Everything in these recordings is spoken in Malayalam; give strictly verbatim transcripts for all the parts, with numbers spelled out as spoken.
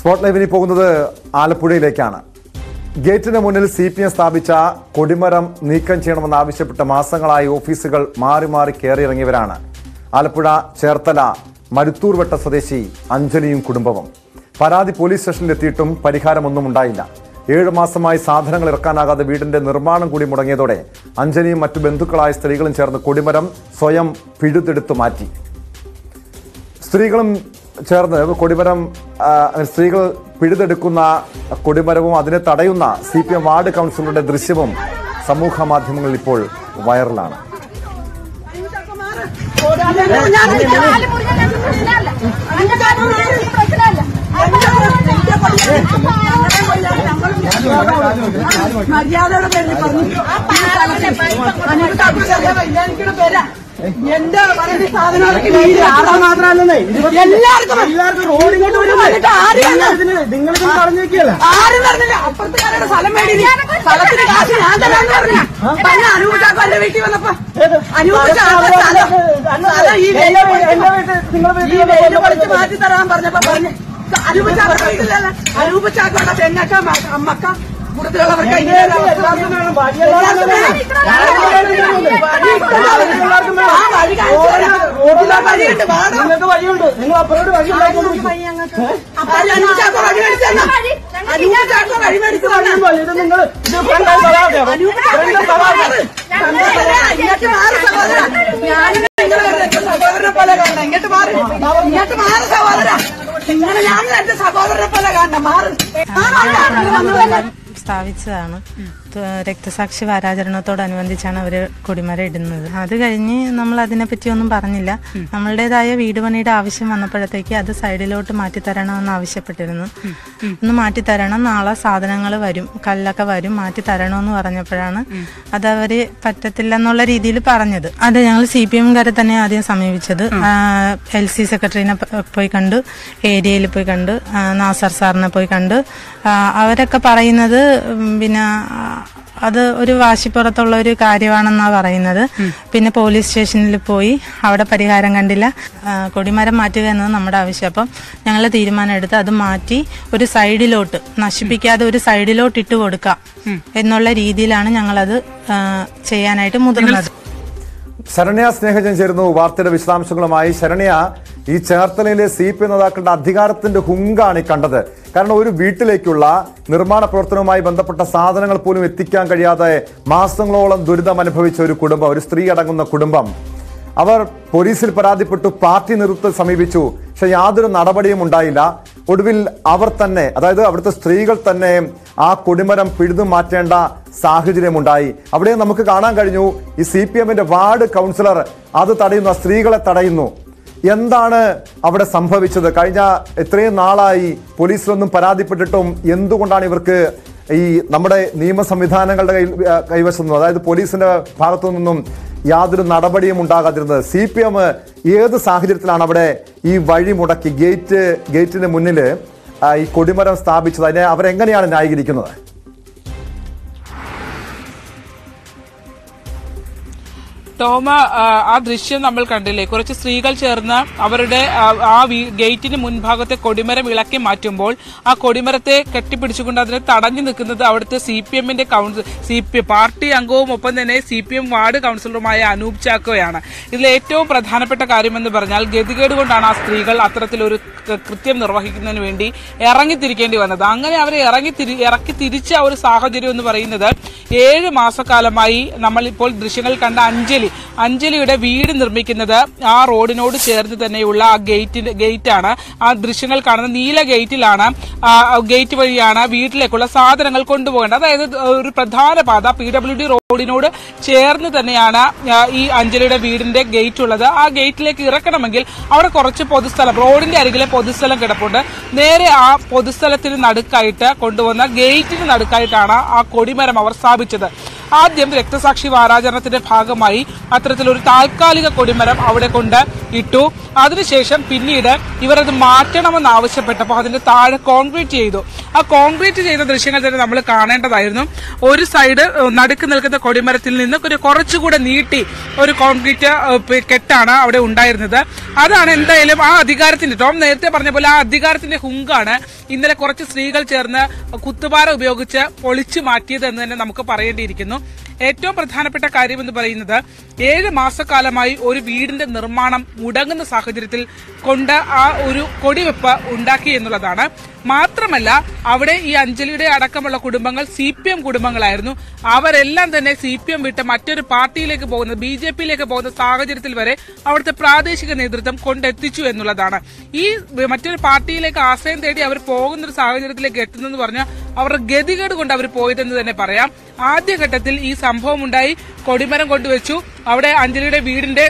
സ്പോട്ട് ലൈവിന് പോകുന്നത് ആലപ്പുഴയിലേക്കാണ്. ഗേറ്റിന് മുന്നിൽ സി പി എം സ്ഥാപിച്ച കൊടിമരം നീക്കം ചെയ്യണമെന്നാവശ്യപ്പെട്ട് മാസങ്ങളായി ഓഫീസുകൾ മാറി മാറി കയറിയിറങ്ങിയവരാണ് ആലപ്പുഴ ചേർത്തല മരുത്തൂർവട്ട സ്വദേശി അഞ്ജലിയും കുടുംബവും. പരാതി പോലീസ് സ്റ്റേഷനിലെത്തിയിട്ടും പരിഹാരമൊന്നും ഉണ്ടായില്ല. ഏഴു മാസമായി സാധനങ്ങൾ ഇറക്കാനാകാതെ വീടിന്റെ നിർമ്മാണം കൂടി മുടങ്ങിയതോടെ അഞ്ജലിയും മറ്റു ബന്ധുക്കളായ സ്ത്രീകളും ചേർന്ന് കൊടിമരം സ്വയം പിഴുതെടുത്തു മാറ്റി. സ്ത്രീകളും ചേർന്ന് കൊടിമരം സ്ത്രീകൾ പിഴുതെടുക്കുന്ന കൊടിമരവും അതിനെ തടയുന്ന സി പി എം വാർഡ് കൗൺസിലറുടെ ദൃശ്യവും സമൂഹ മാധ്യമങ്ങളിൽ ഇപ്പോൾ വൈറലാണ്. എന്റെ പറയുന്ന സാധനങ്ങളൊക്കെ മാത്രമല്ലേ എല്ലാവർക്കും എല്ലാവർക്കും റോഡിങ്ങോട്ട് നിങ്ങളിത് പറഞ്ഞേക്കല്ല ആരും പറഞ്ഞില്ല. അപ്പുറത്തുകാരുടെ സ്ഥലം മേടിയില്ല, സ്ഥലത്തിന് കാശ് ഞാൻ തരാന്ന് പറഞ്ഞു. പറഞ്ഞ അനൂപ് വീട്ടിൽ വന്നപ്പോ അനൂപ് ഈ വെയില് പഠിച്ച് മാറ്റി തരാൻ പറഞ്ഞപ്പോ പറഞ്ഞ് അനൂപ് ചാക്ക വീട്ടിലല്ല, അനൂപ് ചാക്കോടെ തെങ്ങക്ക അമ്മക്ക കൂടുതലുള്ളവർക്ക് വഴിയുണ്ട്. നിങ്ങൾ അപ്പുറോട് വഴി നിങ്ങൾ സഹോദരനെ പോലെ കാണണം. ഇങ്ങോട്ട് മാറി, ഇങ്ങോട്ട് മാറി സഹോദര. ഇങ്ങനെ ഞാൻ എന്റെ സഹോദരനെ പോലെ കാണണം. മാറി സ്ഥാപിച്ചതാണ്. രക്തസാക്ഷി വാരാചരണത്തോടനുബന്ധിച്ചാണ് അവർ കൊടിമരം ഇടുന്നത്. അത് കഴിഞ്ഞ് നമ്മൾ അതിനെപ്പറ്റി ഒന്നും പറഞ്ഞില്ല. നമ്മളുടേതായ വീട് പണിയുടെ ആവശ്യം വന്നപ്പോഴത്തേക്ക് അത് സൈഡിലോട്ട് മാറ്റിത്തരണമെന്ന് ആവശ്യപ്പെട്ടിരുന്നു. ഒന്ന് മാറ്റിത്തരണം, നാളെ സാധനങ്ങൾ വരും, കല്ലൊക്കെ വരും, മാറ്റി തരണമെന്ന് പറഞ്ഞപ്പോഴാണ് അതവര് പറ്റത്തില്ലെന്നുള്ള രീതിയിൽ പറഞ്ഞത്. അത് ഞങ്ങൾ സി പി എംകാരെ തന്നെ ആദ്യം സമീപിച്ചത്. എൽ സി സെക്രട്ടറിനെ പോയി കണ്ടു, ഏരിയയിൽ പോയി കണ്ടു, നാസർ സാറിനെ പോയി കണ്ടു. അവരൊക്കെ പറയുന്നത് പിന്നെ അത് ഒരു വാശിപ്പുറത്തുള്ള ഒരു കാര്യമാണെന്നാണ് പറയുന്നത്. പിന്നെ പോലീസ് സ്റ്റേഷനിൽ പോയി അവിടെ പരിഹാരം കണ്ടില്ല. കൊടിമരം മാറ്റുക എന്നത് നമ്മുടെ ആവശ്യം. അപ്പം ഞങ്ങൾ തീരുമാനം എടുത്ത് അത് മാറ്റി ഒരു സൈഡിലോട്ട്, നശിപ്പിക്കാതെ ഒരു സൈഡിലോട്ട് ഇട്ട് കൊടുക്കാം എന്നുള്ള രീതിയിലാണ് ഞങ്ങളത് ചെയ്യാനായിട്ട് മുതിർന്നത്. ശരണ്യ സ്നേഹജൻ ചേരുന്നു വാർത്തയുടെ വിശദാംശങ്ങളുമായി. ശരണ്യ, ഈ ചേർത്തലയിലെ സി പി നേതാക്കളുടെ അധികാരത്തിന്റെ ഹുങ്കാണ് ഈ കണ്ടത്. കാരണം ഒരു വീട്ടിലേക്കുള്ള നിർമ്മാണ പ്രവർത്തനവുമായി ബന്ധപ്പെട്ട സാധനങ്ങൾ പോലും എത്തിക്കാൻ കഴിയാതെ മാസങ്ങളോളം ദുരിതം അനുഭവിച്ച ഒരു കുടുംബം, ഒരു സ്ത്രീ അടങ്ങുന്ന കുടുംബം, അവർ പോലീസിൽ പരാതിപ്പെട്ടു, പാർട്ടി നേതൃത്വത്തെ സമീപിച്ചു. പക്ഷെ യാതൊരു നടപടിയും ഉണ്ടായില്ല. ഒടുവിൽ അവർ തന്നെ, അതായത് അവിടുത്തെ സ്ത്രീകൾ തന്നെ ആ കൊടിമരം പിഴുതു മാറ്റേണ്ട സാഹചര്യമുണ്ടായി. അവിടെ നമുക്ക് കാണാൻ കഴിഞ്ഞു ഈ സി പി എമ്മിന്റെ വാർഡ് കൗൺസിലർ അത് തടയുന്നു, സ്ത്രീകളെ തടയുന്നു. എന്താണ് അവിടെ സംഭവിച്ചത്? കഴിഞ്ഞ ഇത്രയും നാളായി പോലീസിലൊന്നും പരാതിപ്പെട്ടിട്ടും എന്തുകൊണ്ടാണ് ഇവർക്ക് ഈ നമ്മുടെ നിയമ സംവിധാനങ്ങളുടെ കയ്യിൽ കൈവശം, അതായത് പോലീസിന്റെ ഭാഗത്തു നിന്നും യാതൊരു നടപടിയും ഉണ്ടാകാതിരുന്നത്? സി പി എം ഏത് സാഹചര്യത്തിലാണ് അവിടെ ഈ വഴി മുടക്കി ഗേറ്റ് ഗേറ്റിന് മുന്നിൽ ഈ കൊടിമരം സ്ഥാപിച്ചത്? അതിനെ അവരെങ്ങനെയാണ് ന്യായീകരിക്കുന്നത്? ടോമ, ആ ദൃശ്യം നമ്മൾ കണ്ടില്ലേ? കുറച്ച് സ്ത്രീകൾ ചേർന്ന് അവരുടെ ആ ഗേറ്റിന് മുൻഭാഗത്തെ കൊടിമരം ഇളക്കി മാറ്റുമ്പോൾ ആ കൊടിമരത്തെ കെട്ടിപ്പിടിച്ചുകൊണ്ട് അതിനെ തടഞ്ഞു നിൽക്കുന്നത് അവിടുത്തെ സി പി എമ്മിന്റെ കൗൺസിൽ സി പി പാർട്ടി അംഗവും ഒപ്പം തന്നെ സി പി എം വാർഡ് കൗൺസിലറുമായ അനൂപ് ചാക്കോയാണ്. ഇതിൽ ഏറ്റവും പ്രധാനപ്പെട്ട കാര്യമെന്ന് പറഞ്ഞാൽ ഗതികേട് കൊണ്ടാണ് ആ സ്ത്രീകൾ അത്തരത്തിലൊരു കൃത്യം നിർവഹിക്കുന്നതിന് വേണ്ടി ഇറങ്ങിത്തിരിക്കേണ്ടി വന്നത്. അങ്ങനെ അവരെ ഇറങ്ങി ഇറക്കി തിരിച്ച ഒരു സാഹചര്യം എന്ന് പറയുന്നത് ഏഴ് മാസക്കാലമായി നമ്മൾ ഇപ്പോൾ ദൃശ്യങ്ങൾ കണ്ട അഞ്ജലി അഞ്ജലിയുടെ വീട് നിർമ്മിക്കുന്നത് ആ റോഡിനോട് ചേർന്ന് തന്നെയുള്ള ആ ഗേറ്റിന്റെ ഗേറ്റാണ്. ആ ദൃശ്യങ്ങൾ കാണുന്ന നീല ഗേറ്റിലാണ്, ഗേറ്റ് വഴിയാണ് വീട്ടിലേക്കുള്ള സാധനങ്ങൾ കൊണ്ടുപോകേണ്ടത്. അതായത് ഒരു പ്രധാന പാത പി ഡബ്ല്യു ഡി റോഡിനോട് ചേർന്ന് തന്നെയാണ് ഈ അഞ്ജലിയുടെ വീടിന്റെ ഗേറ്റ് ഉള്ളത്. ആ ഗേറ്റിലേക്ക് ഇറക്കണമെങ്കിൽ അവിടെ കുറച്ച് പൊതുസ്ഥലം, റോഡിന്റെ അരികിലെ പൊതുസ്ഥലം കിടപ്പുണ്ട്. നേരെ ആ പൊതുസ്ഥലത്തിന് നടുക്കായിട്ട് കൊണ്ടുവന്ന ഗേറ്റിന് നടുക്കായിട്ടാണ് ആ കൊടിമരം അവർ സ്ഥാപിച്ചത്. ആദ്യം രക്തസാക്ഷി വാരാചരണത്തിന്റെ ഭാഗമായി അത്തരത്തിലൊരു താൽക്കാലിക കൊടിമരം അവിടെ കൊണ്ട് ഇട്ടു. അതിനുശേഷം പിന്നീട് ഇവരത് മാറ്റണമെന്ന് ആവശ്യപ്പെട്ടപ്പോൾ അതിന്റെ താഴെ കോൺക്രീറ്റ് ചെയ്തു. ആ കോൺക്രീറ്റ് ചെയ്ത ദൃശ്യങ്ങൾ തന്നെ നമ്മൾ കാണേണ്ടതായിരുന്നു. ഒരു സൈഡ് നടുക്ക് നിൽക്കുന്ന കൊടിമരത്തിൽ നിന്ന് ഒരു കുറച്ചുകൂടെ നീട്ടി ഒരു കോൺക്രീറ്റ് കെട്ടാണ് അവിടെ ഉണ്ടായിരുന്നത്. അതാണ് എന്തായാലും ആ അധികാരത്തിന്റെ, ടോം നേരത്തെ പറഞ്ഞ പോലെ ആ അധികാരത്തിന്റെ ഹുങ്കാണ് ഇന്നലെ കുറച്ച് സ്ത്രീകൾ ചേർന്ന് കുത്തുപാറ ഉപയോഗിച്ച് പൊളിച്ചു മാറ്റിയത് എന്ന് തന്നെ നമുക്ക് പറയേണ്ടിയിരിക്കുന്നു. ഏറ്റവും പ്രധാനപ്പെട്ട കാര്യം എന്ന് പറയുന്നത് ഏഴ് മാസക്കാലമായി ഒരു വീടിന്റെ നിർമ്മാണം മുടങ്ങുന്ന സാഹചര്യത്തിൽ കൊണ്ട് ആ ഒരു കൊടിവെപ്പ് ഉണ്ടാക്കി എന്നുള്ളതാണ്. മാത്രമല്ല അവിടെ ഈ അഞ്ജലിയുടെ അടക്കമുള്ള കുടുംബങ്ങൾ സി പി എം കുടുംബങ്ങളായിരുന്നു. അവരെല്ലാം തന്നെ സി പി എം വിട്ട് മറ്റൊരു പാർട്ടിയിലേക്ക് പോകുന്ന, ബി ജെ പിയിലേക്ക് പോകുന്ന സാഹചര്യത്തിൽ വരെ അവിടുത്തെ പ്രാദേശിക നേതൃത്വം കൊണ്ടെത്തിച്ചു എന്നുള്ളതാണ്. ഈ മറ്റൊരു പാർട്ടിയിലേക്ക് ആശ്രയം തേടി അവർ പോകുന്ന ഒരു സാഹചര്യത്തിലേക്ക് എത്തുന്നെന്ന് പറഞ്ഞാൽ അവരുടെ ഗതികേട് കൊണ്ട് അവർ പോയതെന്ന് തന്നെ പറയാം. ആദ്യഘട്ടത്തിൽ ഈ സംഭവം ഉണ്ടായി, കൊടിമരം കൊണ്ടുവച്ചു. അവിടെ അഞ്ജലിയുടെ വീടിന്റെ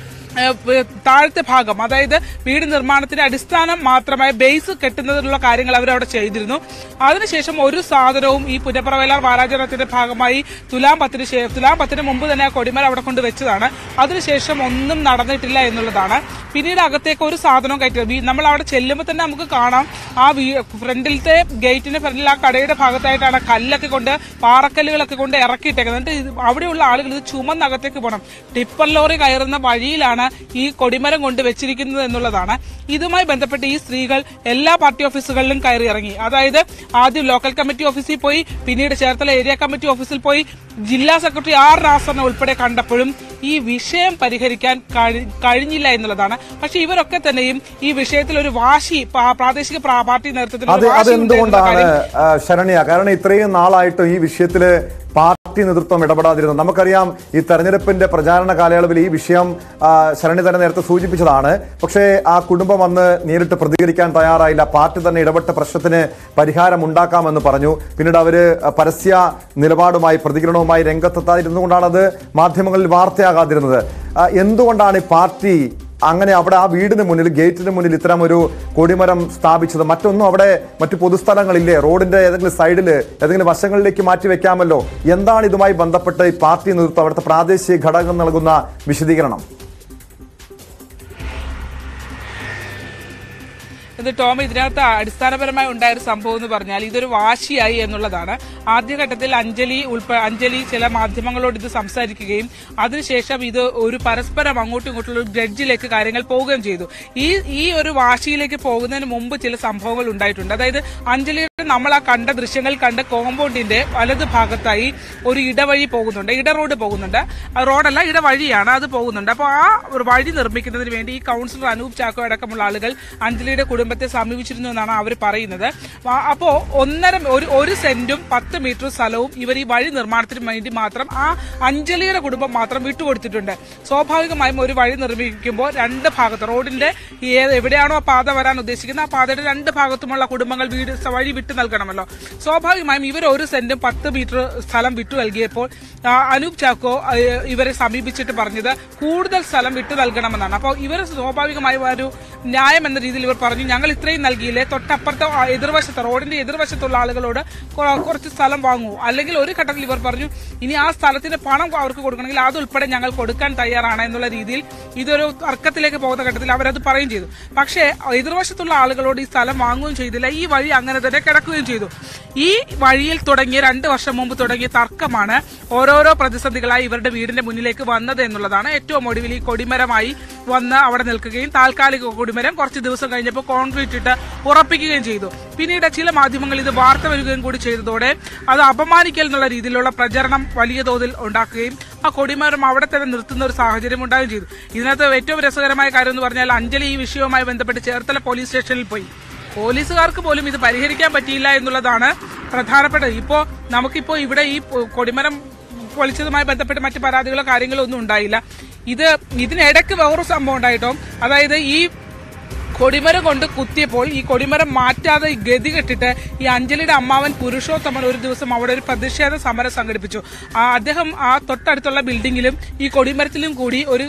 താഴത്തെ ഭാഗം, അതായത് വീട് നിർമ്മാണത്തിന്റെ അടിസ്ഥാനം മാത്രമായ ബേസ് കെട്ടുന്നതിനുള്ള കാര്യങ്ങൾ അവരവിടെ ചെയ്തിരുന്നു. അതിനുശേഷം ഒരു സാധനവും ഈ പുന്നപ്രവയലാർ വാരാചരണത്തിന്റെ ഭാഗമായി തുലാം പത്തിന് തുലാം പത്തിന് മുമ്പ് തന്നെ ആ കൊടിമരം അവിടെ കൊണ്ട് വെച്ചതാണ്. അതിനുശേഷം ഒന്നും നടന്നിട്ടില്ല എന്നുള്ളതാണ്. പിന്നീട് അകത്തേക്ക് ഒരു സാധനവും കയറ്റി നമ്മൾ അവിടെ ചെല്ലുമ്പോൾ തന്നെ നമുക്ക് കാണാം ആ ഫ്രണ്ടിലത്തെ ഗേറ്റിന്റെ ഫ്രണ്ടിൽ ആ കടയുടെ ഭാഗത്തായിട്ടാണ് കല്ലൊക്കെ കൊണ്ട് പാറക്കല്ലുകളൊക്കെ കൊണ്ട് ഇറക്കിയിട്ടേക്കുന്നത്. എന്നിട്ട് അവിടെയുള്ള ആളുകൾ ഇത് ചുമന്നകത്തേക്ക് പോകണം. ടിപ്പർ ലോറി കയറുന്ന വഴിയിലാണ് ഈ കൊടിമരം കൊണ്ട് വെച്ചിരിക്കുന്നത് എന്നുള്ളതാണ്. ഇതുമായി ബന്ധപ്പെട്ട് ഈ സ്ത്രീകൾ എല്ലാ പാർട്ടി ഓഫീസുകളിലും കയറി ഇറങ്ങി. അതായത് ആദ്യം ലോക്കൽ കമ്മിറ്റി ഓഫീസിൽ പോയി, പിന്നീട് ചേർത്തല ഏരിയ കമ്മിറ്റി ഓഫീസിൽ പോയി, ജില്ലാ സെക്രട്ടറി ആർ നാസറിനെ ഉൾപ്പെടെ കണ്ടപ്പോഴും ഈ വിഷയം പരിഹരിക്കാൻ കഴിഞ്ഞില്ല എന്നുള്ളതാണ്. പക്ഷെ ഇവരൊക്കെ തന്നെയും ഈ വിഷയത്തിൽ ഒരു വാശി പ്രാദേശിക പാർട്ടി നേതൃത്വത്തിൽ അതെന്തുകൊണ്ടാണ് ശരണ്യ? കാരണം ഇത്രയും നാളായിട്ടും ഈ വിഷയത്തില് പാർട്ടി നേതൃത്വം ഇടപെടാതിരുന്നത് നമുക്കറിയാം. ഈ തെരഞ്ഞെടുപ്പിന്റെ പ്രചാരണ കാലയളവിൽ ഈ വിഷയം ശരണ്യ തന്നെ നേരത്തെ സൂചിപ്പിച്ചതാണ്. പക്ഷേ ആ കുടുംബം വന്ന് നേരിട്ട് പ്രതികരിക്കാൻ തയ്യാറായില്ല. പാർട്ടി തന്നെ ഇടപെട്ട പ്രശ്നത്തിന് പരിഹാരം ഉണ്ടാക്കാമെന്ന് പറഞ്ഞു. പിന്നീട് അവര് പരസ്യ നിലപാടുമായി പ്രതികരണവുമായി രംഗത്തെത്താതിരുന്നുകൊണ്ടാണ് അത് മാധ്യമങ്ങളിൽ വാർത്തയാകാതിരുന്നത്. എന്തുകൊണ്ടാണ് ഈ പാർട്ടി അങ്ങനെ അവിടെ ആ വീടിന് മുന്നിൽ, ഗേറ്റിന് മുന്നിൽ ഇത്തരം ഒരു കൊടിമരം സ്ഥാപിച്ചത്? മറ്റൊന്നും അവിടെ മറ്റു പൊതുസ്ഥലങ്ങളില്ലേ? റോഡിന്റെ ഏതെങ്കിലും സൈഡിൽ ഏതെങ്കിലും വശങ്ങളിലേക്ക് മാറ്റി വെക്കാമല്ലോ. എന്താണ് ഇതുമായി ബന്ധപ്പെട്ട് ഈ പാർട്ടി നേതൃത്വം, അവിടുത്തെ പ്രാദേശിക ഘടകം നൽകുന്ന വിശദീകരണം? ഇത് ടോം, ഇതിനകത്ത് അടിസ്ഥാനപരമായി ഉണ്ടായൊരു സംഭവം എന്ന് പറഞ്ഞാൽ ഇതൊരു വാശിയായി എന്നുള്ളതാണ്. ആദ്യഘട്ടത്തിൽ അഞ്ജലി ഉൾപ്പെ അഞ്ജലി ചില മാധ്യമങ്ങളോട് ഇത് സംസാരിക്കുകയും അതിനുശേഷം ഇത് ഒരു പരസ്പരം അങ്ങോട്ടും ഇങ്ങോട്ടുള്ള ഒരു ഗ്രഡ്ജിലേക്ക് കാര്യങ്ങൾ പോവുകയും ചെയ്തു. ഈ ഈ ഒരു വാശിയിലേക്ക് പോകുന്നതിന് മുമ്പ് ചില സംഭവങ്ങൾ ഉണ്ടായിട്ടുണ്ട്. അതായത് അഞ്ജലിയുടെ നമ്മൾ ആ കണ്ട ദൃശ്യങ്ങൾ കണ്ട കോമ്പൗണ്ടിന്റെ വലത് ഭാഗത്തായി ഒരു ഇടവഴി പോകുന്നുണ്ട്, ഇട റോഡ് പോകുന്നുണ്ട്. റോഡല്ല, ഇടവഴിയാണ്, അത് പോകുന്നുണ്ട്. അപ്പോൾ ആ ഒരു വഴി നിർമ്മിക്കുന്നതിന് വേണ്ടി ഈ കൌൺസിലർ അനൂപ് ചാക്കോ അടക്കമുള്ള ആളുകൾ അഞ്ജലിയുടെ കുടുംബത്തെ സമീപിച്ചിരുന്നു എന്നാണ് അവർ പറയുന്നത്. അപ്പോ ഒന്നര ഒരു ഒരു സെന്റും പത്ത് മീറ്റർ സ്ഥലവും ഇവർ ഈ വഴി നിർമ്മാണത്തിന് വേണ്ടി മാത്രം ആ അഞ്ജലിയുടെ കുടുംബം മാത്രം വിട്ടുകൊടുത്തിട്ടുണ്ട്. സ്വാഭാവികമായും ഒരു വഴി നിർമ്മിക്കുമ്പോൾ രണ്ട് ഭാഗത്ത് റോഡിന്റെ എവിടെയാണോ ആ പാത വരാൻ ഉദ്ദേശിക്കുന്നത് ആ പാതയുടെ രണ്ട് ഭാഗത്തുമുള്ള കുടുംബങ്ങൾ വീട് വഴി വിട്ടു നൽകണമല്ലോ. സ്വാഭാവികമായും ഇവർ ഒരു സെന്റും പത്ത് മീറ്റർ സ്ഥലം വിട്ടു നൽകിയപ്പോൾ അനൂപ് ചാക്കോ ഇവരെ സമീപിച്ചിട്ട് പറഞ്ഞത് കൂടുതൽ സ്ഥലം വിട്ടു നൽകണമെന്നാണ്. അപ്പോൾ ഇവർ സ്വാഭാവികമായും ഒരു ന്യായം എന്ന രീതിയിൽ ഇവർ പറഞ്ഞു, ഞങ്ങൾ ഇത്രയും നൽകിയില്ലേ, തൊട്ടപ്പുറത്തെ എതിർവശത്ത് റോഡിന്റെ എതിർവശത്തുള്ള ആളുകളോട് കുറച്ച് സ്ഥലം വാങ്ങൂ. അല്ലെങ്കിൽ ഒരു ഘട്ടത്തിൽ ഇവർ പറഞ്ഞു ഇനി ആ സ്ഥലത്തിന്റെ പണം അവർക്ക് കൊടുക്കണമെങ്കിൽ അതുൾപ്പെടെ ഞങ്ങൾ കൊടുക്കാൻ തയ്യാറാണ് എന്നുള്ള രീതിയിൽ ഇതൊരു തർക്കത്തിലേക്ക് പോകുന്ന ഘട്ടത്തിൽ അവരത് പറയുകയും ചെയ്തു. പക്ഷേ എതിർവശത്തുള്ള ആളുകളോട് ഈ സ്ഥലം വാങ്ങുകയും ചെയ്തില്ല. ഈ വഴി അങ്ങനെ തന്നെ കിടക്കുകയും ചെയ്തു. ഈ വഴിയിൽ തുടങ്ങിയ രണ്ട് വർഷം മുമ്പ് തുടങ്ങിയ തർക്കമാണ് ഓരോരോ പ്രതിസന്ധികളായി ഇവരുടെ വീടിന്റെ മുന്നിലേക്ക് വന്നത് എന്നുള്ളതാണ്. ഏറ്റവും ഒടുവിൽ ഈ കൊടിമരമായി വന്ന് അവിടെ നിൽക്കുകയും താൽക്കാലിക കൊടിമരം കുറച്ച് ദിവസം കഴിഞ്ഞപ്പോൾ കോൺക്രീറ്റ് ഇട്ട് ഉറപ്പിക്കുകയും ചെയ്തു. പിന്നീട് ചില മാധ്യമങ്ങൾ ഇത് വാർത്ത വരികയും കൂടി ചെയ്തതോടെ അത് അപമാനിക്കൽ എന്നുള്ള രീതിയിലുള്ള പ്രചരണം വലിയ തോതിൽ ഉണ്ടാക്കുകയും ആ കൊടിമരം അവിടെ തന്നെ നിർത്തുന്ന ഒരു സാഹചര്യം ഉണ്ടാവുകയും ചെയ്തു. ഇതിനകത്ത് ഏറ്റവും രസകരമായ കാര്യം എന്ന് പറഞ്ഞാൽ അഞ്ജലി ഈ വിഷയവുമായി ബന്ധപ്പെട്ട് ചേർത്തല പോലീസ് സ്റ്റേഷനിൽ പോയി. പോലീസുകാർക്ക് പോലും ഇത് പരിഹരിക്കാൻ പറ്റിയില്ല എന്നുള്ളതാണ് പ്രധാനപ്പെട്ടത്. ഇപ്പോ നമുക്കിപ്പോ ഇവിടെ ഈ കൊടിമരം പൊളിച്ചതുമായി ബന്ധപ്പെട്ട് മറ്റ് പരാതികളോ കാര്യങ്ങളോ ഒന്നും ഉണ്ടായില്ല. ഇത് ഇതിനിടയ്ക്ക് വേറൊരു സംഭവം ഉണ്ടായിട്ടോ, അതായത് ഈ കൊടിമരം കൊണ്ട് കുത്തിയപ്പോൾ ഈ കൊടിമരം മാറ്റാതെ ഗതി കെട്ടിട്ട് ഈ അഞ്ജലിയുടെ അമ്മാവൻ പുരുഷോത്തമൻ ഒരു ദിവസം അവിടെ ഒരു പ്രതിഷേധ സമരം സംഘടിപ്പിച്ചു. അദ്ദേഹം ആ തൊട്ടടുത്തുള്ള ബിൽഡിങ്ങിലും ഈ കൊടിമരത്തിലും കൂടി ഒരു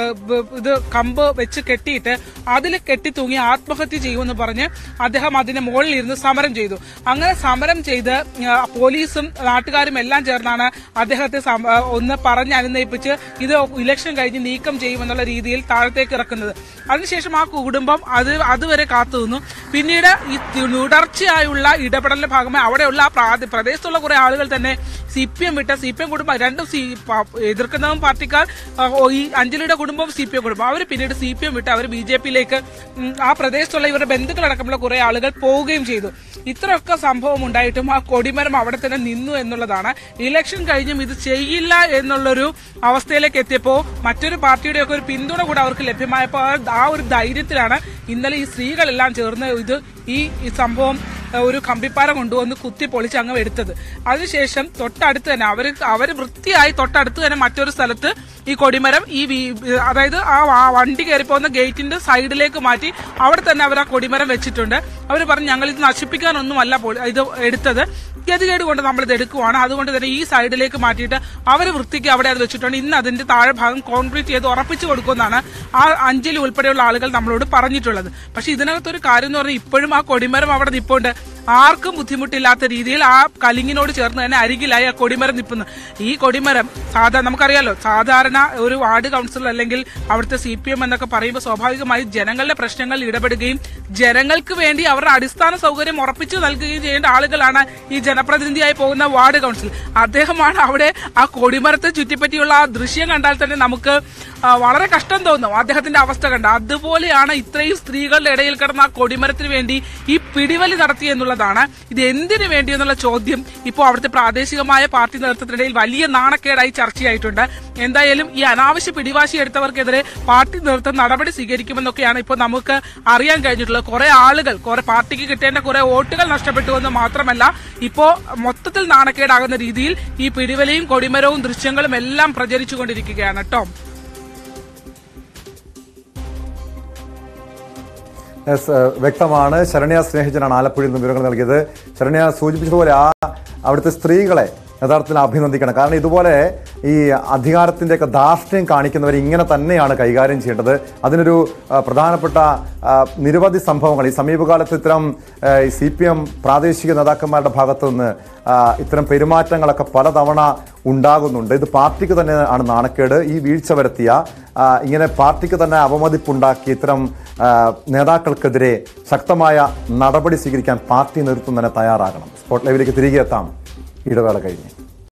ഇത് കമ്പ് വെച്ച് കെട്ടിയിട്ട് അതിൽ കെട്ടി തൂങ്ങി ആത്മഹത്യ ചെയ്യുമെന്ന് പറഞ്ഞ് അദ്ദേഹം അതിന് മുകളിൽ ഇരുന്ന് സമരം ചെയ്തു. അങ്ങനെ സമരം ചെയ്ത് പോലീസും നാട്ടുകാരും എല്ലാം ചേർന്നാണ് അദ്ദേഹത്തെ ഒന്ന് പറഞ്ഞ് അനുനയിപ്പിച്ച് ഇത് ഇലക്ഷൻ കഴിഞ്ഞ് നീക്കം ചെയ്യുമെന്നുള്ള രീതിയിൽ താഴത്തേക്ക് ഇറക്കുന്നത്. അതിനുശേഷം ആ കുടുംബം അത് അതുവരെ കാത്തുനിന്നു. പിന്നീട് ഈ തുടർച്ചയായുള്ള ഇടപെടലിന്റെ ഭാഗമായി അവിടെയുള്ള ആ പ്രദേശത്തുള്ള കുറെ ആളുകൾ തന്നെ സി പി എം വിട്ട സി പി എം കുടുംബം രണ്ടും എതിർക്കുന്നതും പാർട്ടിക്കാർ ഈ അഞ്ജലിയുടെ കുടുംബവും സി പി എം കുടുംബം അവർ പിന്നീട് സി പി എം വിട്ട് അവർ ബി ജെ പിയിലേക്ക് ആ പ്രദേശത്തുള്ള ഇവരുടെ ബന്ധുക്കളടക്കമുള്ള കുറെ ആളുകൾ പോവുകയും ചെയ്തു. ഇത്രയൊക്കെ സംഭവം ഉണ്ടായിട്ടും ആ കൊടിമരം അവിടെ തന്നെ നിന്നു എന്നുള്ളതാണ്. ഇലക്ഷൻ കഴിഞ്ഞും ഇത് ചെയ്യില്ല എന്നുള്ളൊരു അവസ്ഥയിലേക്ക് എത്തിയപ്പോൾ മറ്റൊരു പാർട്ടിയുടെയൊക്കെ ഒരു പിന്തുണ കൂടെ അവർക്ക് ലഭ്യമായപ്പോൾ ആ ഒരു ധൈര്യത്തിലാണ് ഇന്നലെ ഈ സ്ത്രീകളെല്ലാം ചേർന്ന് ഇത് ഈ സംഭവം ഒരു കമ്പിപ്പാര കൊണ്ടുവന്ന് കുത്തി പൊളിച്ച് അങ്ങ് എടുത്തത്. അതിനുശേഷം തൊട്ടടുത്ത് തന്നെ അവർ അവർ വൃത്തിയായി തൊട്ടടുത്ത് തന്നെ മറ്റൊരു സ്ഥലത്ത് ഈ കൊടിമരം ഈ അതായത് ആ വണ്ടി കയറി പോകുന്ന ഗേറ്റിന്റെ സൈഡിലേക്ക് മാറ്റി അവിടെ തന്നെ അവർ ആ കൊടിമരം വെച്ചിട്ടുണ്ട്. അവർ പറഞ്ഞു ഞങ്ങൾ ഇത് നശിപ്പിക്കാനൊന്നുമല്ല ഇത് എടുത്തത്, ഗതികേട് കൊണ്ട് നമ്മളിത് എടുക്കുവാണ്, അതുകൊണ്ട് തന്നെ ഈ സൈഡിലേക്ക് മാറ്റിയിട്ട് അവർ വൃത്തിക്ക് അവിടെ അത് വെച്ചിട്ടുണ്ട്. ഇന്ന് അതിന്റെ താഴെ ഭാഗം കോൺക്രീറ്റ് ചെയ്ത് ഉറപ്പിച്ചു കൊടുക്കുമെന്നാണ് ആ അഞ്ജലി ഉൾപ്പെടെയുള്ള ആളുകൾ നമ്മളോട് പറഞ്ഞിട്ടുള്ളത്. പക്ഷെ ഇതിനകത്തൊരു കാര്യം എന്ന് പറഞ്ഞാൽ ഇപ്പോഴും ആ കൊടിമരം അവിടെ നിൽപ്പുണ്ട്. ആർക്കും ബുദ്ധിമുട്ടില്ലാത്ത രീതിയിൽ ആ കലിങ്ങിനോട് ചേർന്ന് തന്നെ അരികിലായി ആ കൊടിമരം നിൽക്കുന്നു. ഈ കൊടിമരം സാധാരണ നമുക്കറിയാലോ, സാധാരണ ഒരു വാർഡ് കൗൺസിലർ അല്ലെങ്കിൽ അവിടുത്തെ സി പി എം എന്നൊക്കെ പറയുമ്പോൾ സ്വാഭാവികമായി ജനങ്ങളുടെ പ്രശ്നങ്ങളിൽ ഇടപെടുകയും ജനങ്ങൾക്ക് വേണ്ടി അവരുടെ അടിസ്ഥാന സൗകര്യം ഉറപ്പിച്ചു നൽകുകയും ചെയ്യേണ്ട ആളുകളാണ് ഈ ജനപ്രതിനിധിയായി പോകുന്ന വാർഡ് കൗൺസിൽ. അദ്ദേഹമാണ് അവിടെ ആ കൊടിമരത്തെ ചുറ്റിപ്പറ്റിയുള്ള ആ ദൃശ്യം കണ്ടാൽ തന്നെ നമുക്ക് വളരെ കഷ്ടം തോന്നും. അദ്ദേഹത്തിന്റെ അവസ്ഥ കണ്ട അതുപോലെയാണ് ഇത്രയും സ്ത്രീകളുടെ ഇടയിൽ കിടന്ന ആ കൊടിമരത്തിന് വേണ്ടി ഈ പിടിവലി നടത്തി എന്നുള്ളതാണ്. ഇത് എന്തിനു വേണ്ടി എന്നുള്ള ചോദ്യം ഇപ്പോൾ അവിടുത്തെ പ്രാദേശികമായ പാർട്ടി നേതൃത്വത്തിനിടയിൽ വലിയ നാണക്കേടായി ചർച്ചയായിട്ടുണ്ട്. എന്തായാലും ഈ അനാവശ്യ പിടിവാശി എടുത്തവർക്കെതിരെ പാർട്ടി നേതൃത്വം നടപടി സ്വീകരിക്കുമെന്നൊക്കെയാണ് ഇപ്പോൾ നമുക്ക് അറിയാൻ കഴിഞ്ഞിട്ടുള്ളത്. കുറെ ആളുകൾ കുറെ പാർട്ടിക്ക് കിട്ടേണ്ട കുറെ വോട്ടുകൾ നഷ്ടപ്പെട്ടു എന്ന് മാത്രമല്ല ഇപ്പോ മൊത്തത്തിൽ നാണക്കേടാകുന്ന രീതിയിൽ ഈ പിടിവലിയും കൊടിമരവും ദൃശ്യങ്ങളും എല്ലാം പ്രചരിച്ചുകൊണ്ടിരിക്കുകയാണ്. ടോം, വ്യക്തമാണ്. ശരണ്യ സ്നേഹിജനാണ് ആലപ്പുഴയിൽ നിന്ന് വിവരങ്ങൾ നൽകിയത്. ശരണ്യ സൂചിപ്പിച്ചതുപോലെ ആ അവിടുത്തെ സ്ത്രീകളെ യഥാർത്ഥത്തിൽ അഭിനന്ദിക്കണം. കാരണം ഇതുപോലെ ഈ അധികാരത്തിൻ്റെയൊക്കെ ധാർഷ്ട്യം കാണിക്കുന്നവർ ഇങ്ങനെ തന്നെയാണ് കൈകാര്യം ചെയ്യേണ്ടത്. അതിനൊരു പ്രധാനപ്പെട്ട നിരവധി സംഭവങ്ങൾ ഈ സമീപകാലത്ത് ഇത്തരം സി പി എം പ്രാദേശിക നേതാക്കന്മാരുടെ ഭാഗത്തു നിന്ന് ഇത്തരം പെരുമാറ്റങ്ങളൊക്കെ പലതവണ ഉണ്ടാകുന്നുണ്ട്. ഇത് പാർട്ടിക്ക് തന്നെ ആണ് നാണക്കേട്. ഈ വീഴ്ച വരുത്തിയ ഇങ്ങനെ പാർട്ടിക്ക് തന്നെ അവമതിപ്പുണ്ടാക്കിയ ഇത്തരം നേതാക്കൾക്കെതിരെ ശക്തമായ നടപടി സ്വീകരിക്കാൻ പാർട്ടി നേതൃത്വം തന്നെ തയ്യാറാകണം. സ്പോട്ട് ലൈവിലേക്ക് തിരികെ എത്താം ഇടവേള കഴിഞ്ഞ്.